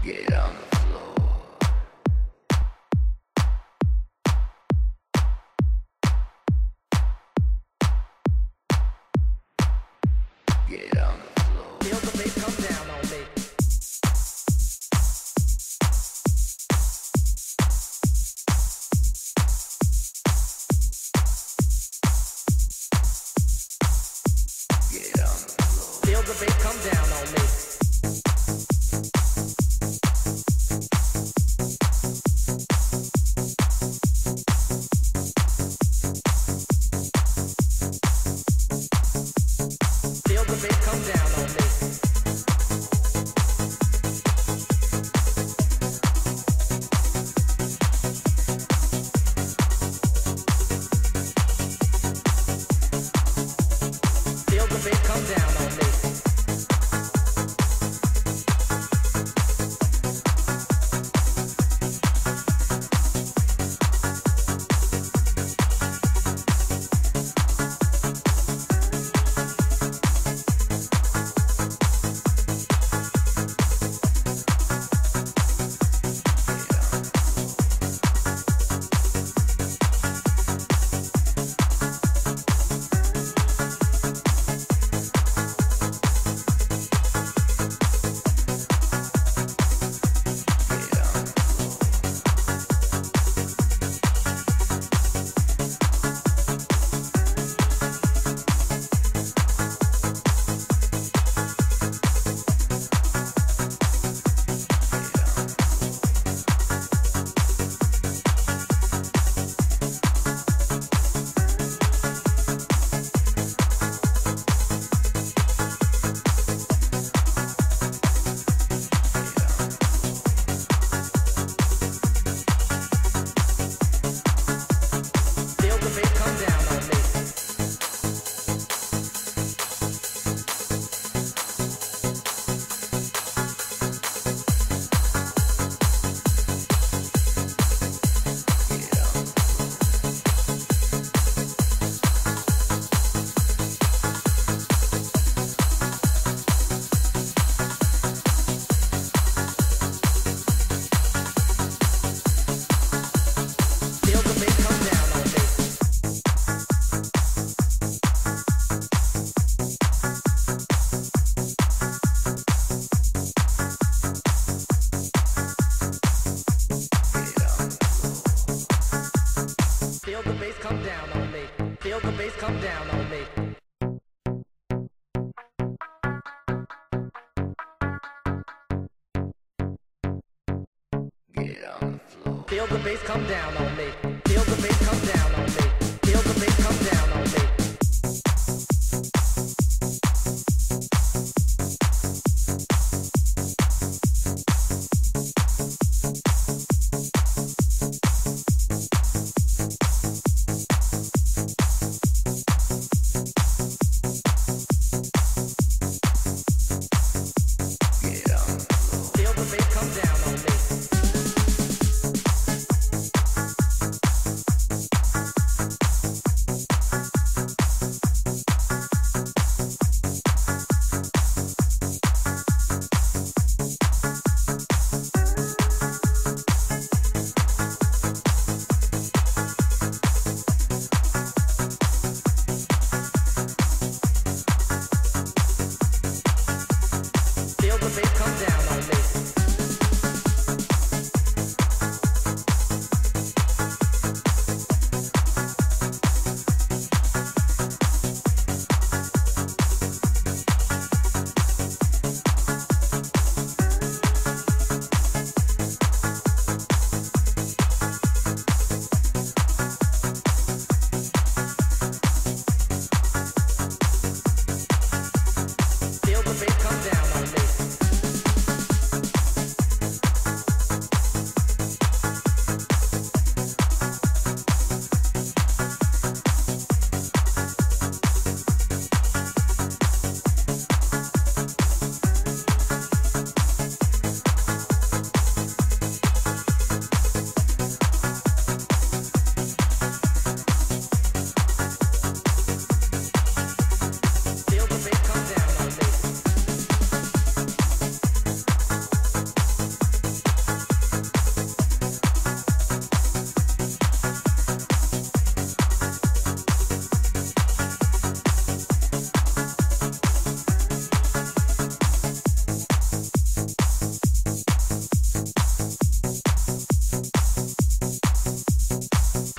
Get on the floor. Get on the floor. Feel the bass come down on me. Get on the floor. Feel the bass come down on me. Feel the bass come down on me. Feel the bass come down on me. Feel the bass come down on me. Feel the bass come down on me. Feel the bass come down on me. Feel the bass come down on me. Get on the floor. Feel the bass come down on me. Feel the bass come down on me. Feel the bass come down on me. Get on the floor. Feel the bass come down on me.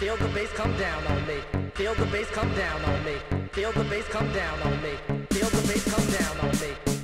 Feel the bass come down on me. Feel the bass come down on me. Feel the bass come down on me. Feel the bass come down on me.